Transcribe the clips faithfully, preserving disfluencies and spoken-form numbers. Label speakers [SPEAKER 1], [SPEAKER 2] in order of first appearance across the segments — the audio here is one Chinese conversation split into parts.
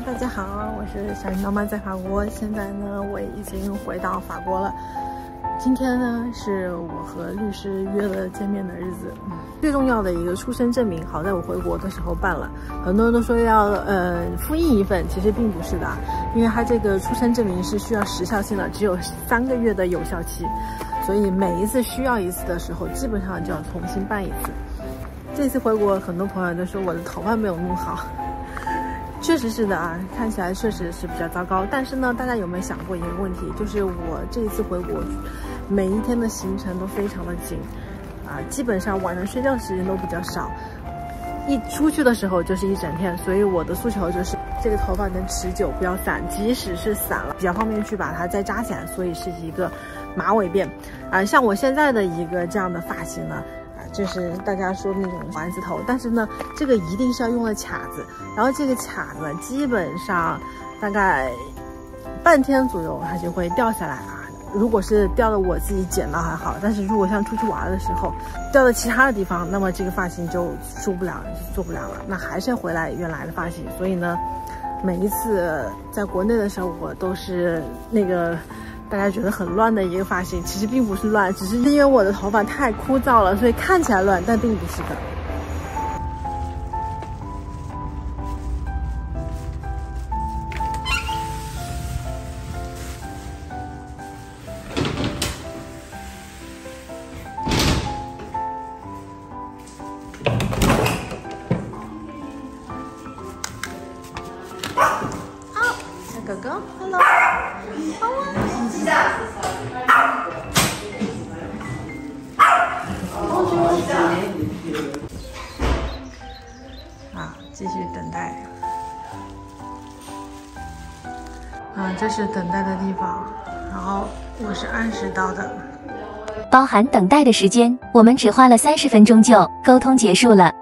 [SPEAKER 1] 大家好，我是小云妈妈，在法国。现在呢，我已经回到法国了。今天呢，是我和律师约了见面的日子。最重要的一个出生证明，好在我回国的时候办了。很多人都说要呃复印一份，其实并不是的，因为它这个出生证明是需要时效性的，只有三个月的有效期，所以每一次需要一次的时候，基本上就要重新办一次。这次回国，很多朋友都说我的头发没有弄好。确实是的啊，看起来确实是比较糟糕。但是呢，大家有没有想过一个问题？就是我这一次回国，每一天的行程都非常的紧，啊，基本上晚上睡觉时间都比较少，一出去的时候就是一整天。所以我的诉求就是这个头发能持久，不要散，即使是散了，比较方便去把它再扎起来。所以是一个马尾辫，啊，像我现在的一个这样的发型呢。就是大家说的那种丸子头，但是呢，这个一定是要用了卡子，然后这个卡子基本上大概半天左右它就会掉下来啊。如果是掉的我自己剪了还好，但是如果像出去玩的时候掉到其他的地方，那么这个发型就受不了了，就做不了了，那还是要回来原来的发型。所以呢，每一次在国内的时候，我都是那个。大家觉得很乱的一个发型，其实并不是乱，只是因为我的头发太枯燥了，所以看起来乱，但并不是的。好，小狗狗 ，Hello， 好啊。啊，继续等待。啊，这是等待的地方，然后我是按时到的。
[SPEAKER 2] 包含等待的时间，我们只花了三十分钟就沟通结束了。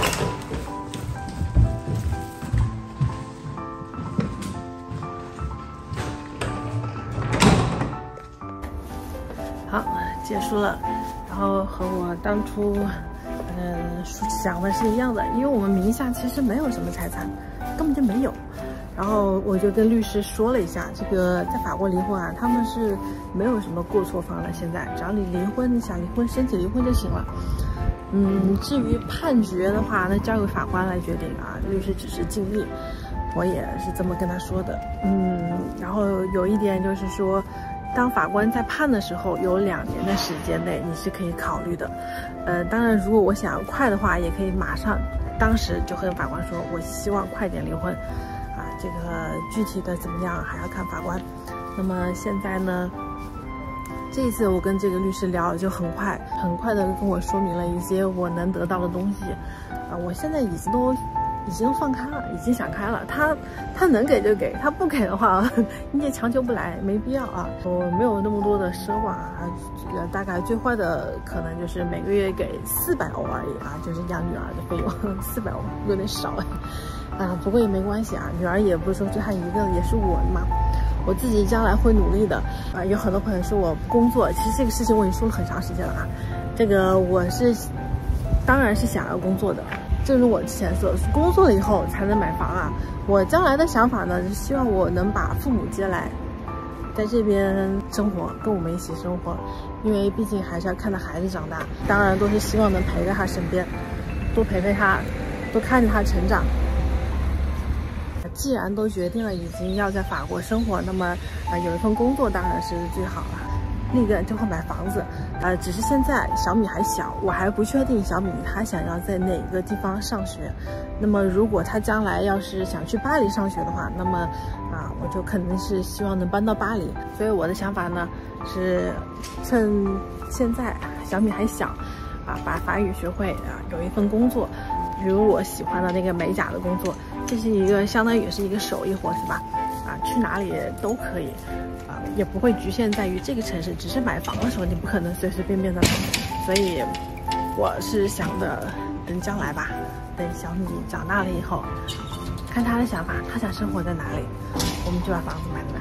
[SPEAKER 1] 好，结束了，然后和我当初，呃，想的是一样的，因为我们名下其实没有什么财产，根本就没有。然后我就跟律师说了一下，这个在法国离婚啊，他们是没有什么过错方的，现在只要你离婚，你想离婚申请离婚就行了。嗯，至于判决的话，那交给法官来决定啊，律师只是尽力。我也是这么跟他说的。嗯，然后有一点就是说。当法官在判的时候，有两年的时间内你是可以考虑的。呃，当然，如果我想要快的话，也可以马上，当时就和法官说，我希望快点离婚。啊，这个具体的怎么样还要看法官。那么现在呢，这一次我跟这个律师聊就很快，很快的跟我说明了一些我能得到的东西。啊，我现在已经都。已经放开了，已经想开了。他他能给就给，他不给的话，你也强求不来，没必要啊。我没有那么多的奢望啊，大概最坏的可能就是每个月给四百欧而已啊，就是养女儿的费用，四百欧有点少啊。不过也没关系啊，女儿也不是说就她一个，也是我嘛。我自己将来会努力的啊。有很多朋友说我不工作，其实这个事情我已经说了很长时间了啊。这个我是当然是想要工作的。正如我之前说，工作了以后才能买房啊。我将来的想法呢，是希望我能把父母接来，在这边生活，跟我们一起生活。因为毕竟还是要看到孩子长大，当然都是希望能陪在他身边，多陪陪他，多看着他成长。既然都决定了已经要在法国生活，那么啊、呃、有一份工作当然是最好了。另一个就会买房子，呃，只是现在小米还小，我还不确定小米他想要在哪个地方上学。那么如果他将来要是想去巴黎上学的话，那么啊，我就肯定是希望能搬到巴黎。所以我的想法呢是，趁现在小米还小，啊，把法语学会啊，有一份工作，比如我喜欢的那个美甲的工作，这是一个相当于也是一个手艺活，是吧？啊，去哪里都可以。也不会局限在于这个城市，只是买房的时候你不可能随随便便的买，所以我是想的等将来吧，等小米长大了以后，看他的想法，他想生活在哪里，我们就把房子买了。